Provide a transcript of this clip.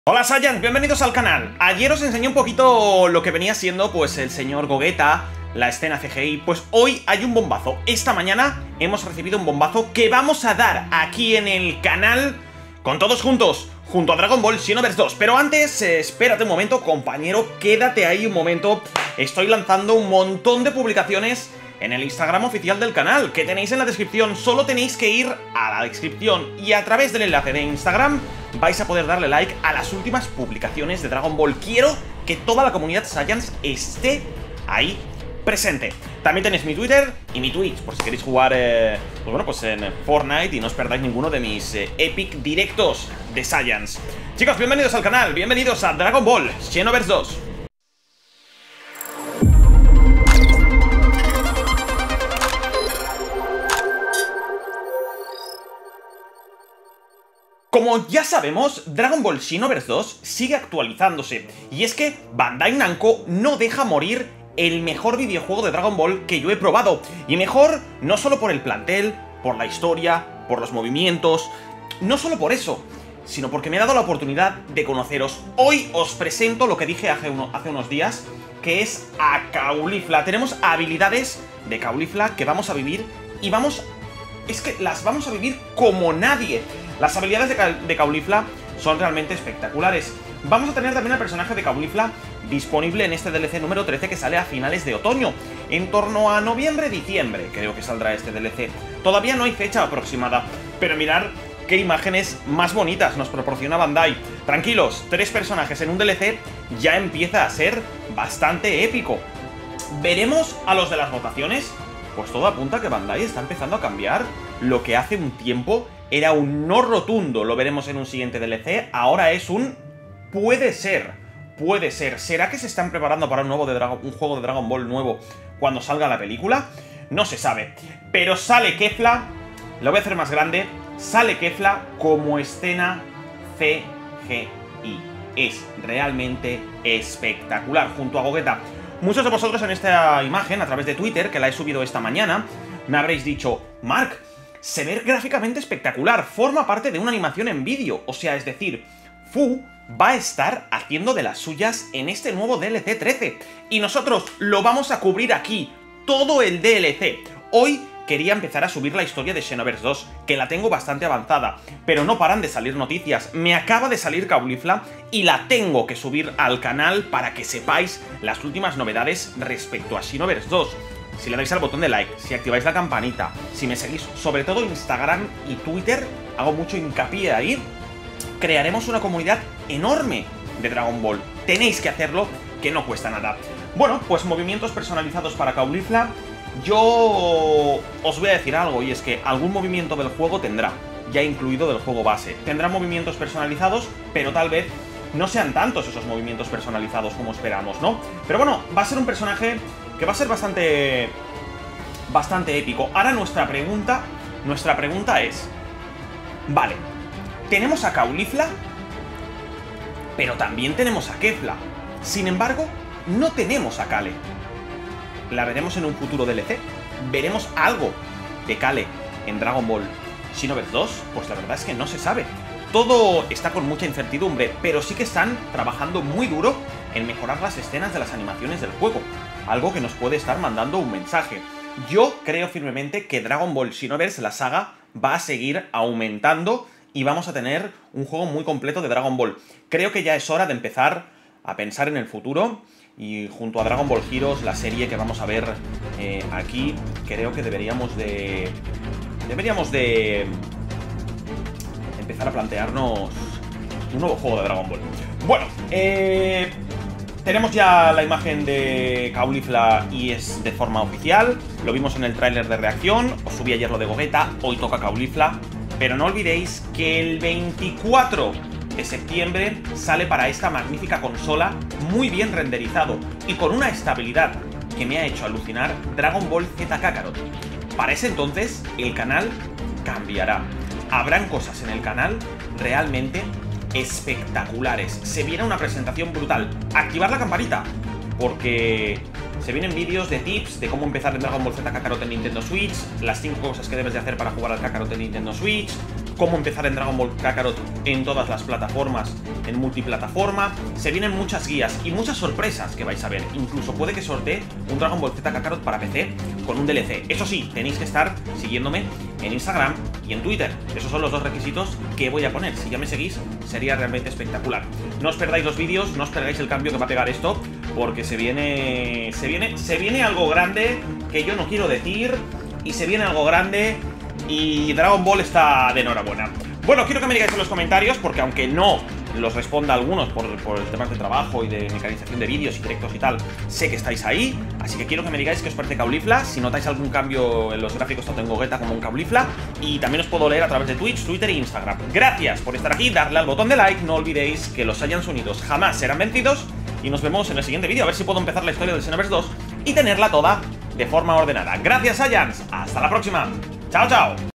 Hola Saiyans, bienvenidos al canal. Ayer os enseñé un poquito lo que venía siendo pues el señor Gogeta, la escena CGI. Pues hoy hay un bombazo. Esta mañana hemos recibido un bombazo que vamos a dar aquí en el canal con todos juntos, junto a Dragon Ball Xenoverse 2. Pero antes, espérate un momento, compañero, quédate ahí un momento. Estoy lanzando un montón de publicaciones en el Instagram oficial del canal, que tenéis en la descripción. Solo tenéis que ir a la descripción y a través del enlace de Instagram vais a poder darle like a las últimas publicaciones de Dragon Ball. Quiero que toda la comunidad Saiyans esté ahí presente. También tenéis mi Twitter y mi Twitch, por si queréis jugar pues en Fortnite y no os perdáis ninguno de mis epic directos de Saiyans. Chicos, bienvenidos al canal, bienvenidos a Dragon Ball Xenoverse 2. Como ya sabemos, Dragon Ball Xenoverse 2 sigue actualizándose, y es que Bandai Namco no deja morir el mejor videojuego de Dragon Ball que yo he probado. Y mejor no solo por el plantel, por la historia, por los movimientos, no solo por eso, sino porque me ha dado la oportunidad de conoceros. Hoy os presento lo que dije hace unos días, que es a Caulifla. Tenemos habilidades de Caulifla que vamos a vivir y las vamos a vivir como nadie. Las habilidades de Caulifla son realmente espectaculares. Vamos a tener también al personaje de Caulifla disponible en este DLC número 13 que sale a finales de otoño. En torno a noviembre-diciembre creo que saldrá este DLC. Todavía no hay fecha aproximada, pero mirad qué imágenes más bonitas nos proporciona Bandai. Tranquilos, 3 personajes en un DLC ya empieza a ser bastante épico. ¿Veremos a los de las votaciones? Pues todo apunta a que Bandai está empezando a cambiar lo que hace un tiempo era un no rotundo. Lo veremos en un siguiente DLC. Ahora es un puede ser. Puede ser. ¿Será que se están preparando para un juego de Dragon Ball nuevo cuando salga la película? No se sabe. Pero sale Kefla. Lo voy a hacer más grande. Sale Kefla como escena CGI. Es realmente espectacular junto a Gogeta. Muchos de vosotros en esta imagen, a través de Twitter, que la he subido esta mañana, me habréis dicho: Mark, se ve gráficamente espectacular, forma parte de una animación en vídeo. O sea, es decir, Fu va a estar haciendo de las suyas en este nuevo DLC 13. Y nosotros lo vamos a cubrir aquí, todo el DLC. Hoy quería empezar a subir la historia de Xenoverse 2, que la tengo bastante avanzada, pero no paran de salir noticias. Me acaba de salir Caulifla y la tengo que subir al canal para que sepáis las últimas novedades respecto a Xenoverse 2. Si le dais al botón de like, si activáis la campanita, si me seguís, sobre todo Instagram y Twitter, hago mucho hincapié ahí, crearemos una comunidad enorme de Dragon Ball. Tenéis que hacerlo, que no cuesta nada. Bueno, pues movimientos personalizados para Caulifla. Yo os voy a decir algo, y es que algún movimiento del juego tendrá, ya incluido del juego base. Tendrá movimientos personalizados, pero tal vez no sean tantos esos movimientos personalizados como esperamos, ¿no? Pero bueno, va a ser un personaje que va a ser bastante épico. Ahora nuestra pregunta es: vale, tenemos a Caulifla, pero también tenemos a Kefla. Sin embargo, no tenemos a Kale. ¿La veremos en un futuro DLC? ¿Veremos algo de Kale en Dragon Ball Xenoverse 2? Pues la verdad es que no se sabe. Todo está con mucha incertidumbre, pero sí que están trabajando muy duro en mejorar las escenas de las animaciones del juego. Algo que nos puede estar mandando un mensaje. Yo creo firmemente que Dragon Ball Xenoverse, la saga, va a seguir aumentando y vamos a tener un juego muy completo de Dragon Ball. Creo que ya es hora de empezar a pensar en el futuro. Y junto a Dragon Ball Heroes, la serie que vamos a ver aquí, creo que deberíamos de empezar a plantearnos un nuevo juego de Dragon Ball. Bueno, tenemos ya la imagen de Caulifla y es de forma oficial. Lo vimos en el tráiler de reacción. Os subí ayer lo de Gogeta, hoy toca Caulifla. Pero no olvidéis que el 24 de septiembre sale para esta magnífica consola, muy bien renderizado y con una estabilidad que me ha hecho alucinar, Dragon Ball Z Kakarot. Para ese entonces el canal cambiará. Habrán cosas en el canal realmente espectaculares. Se viene una presentación brutal. Activar la campanita, porque se vienen vídeos de tips de cómo empezar en Dragon Ball Z Kakarot en Nintendo Switch, las 5 cosas que debes de hacer para jugar al Kakarot en Nintendo Switch, cómo empezar en Dragon Ball Kakarot en todas las plataformas, en multiplataforma. Se vienen muchas guías y muchas sorpresas que vais a ver. Incluso puede que sortee un Dragon Ball Z Kakarot para PC con un DLC. Eso sí, tenéis que estar siguiéndome en Instagram y en Twitter. Esos son los dos requisitos que voy a poner. Si ya me seguís, sería realmente espectacular. No os perdáis los vídeos, no os perdáis el cambio que va a pegar esto, porque se viene algo grande que yo no quiero decir, y se viene algo grande y Dragon Ball está de enhorabuena. Bueno, quiero que me digáis en los comentarios, porque aunque no los responda a algunos por temas de trabajo y de mecanización de vídeos y directos y tal, sé que estáis ahí, así que quiero que me digáis qué os parece Caulifla, si notáis algún cambio en los gráficos tanto en Gogeta como en Caulifla, y también os puedo leer a través de Twitch, Twitter e Instagram. Gracias por estar aquí, darle al botón de like, no olvidéis que los Saiyans unidos jamás serán vencidos, y nos vemos en el siguiente vídeo, a ver si puedo empezar la historia del Xenoverse 2 y tenerla toda de forma ordenada. Gracias, Saiyans, hasta la próxima, chao chao.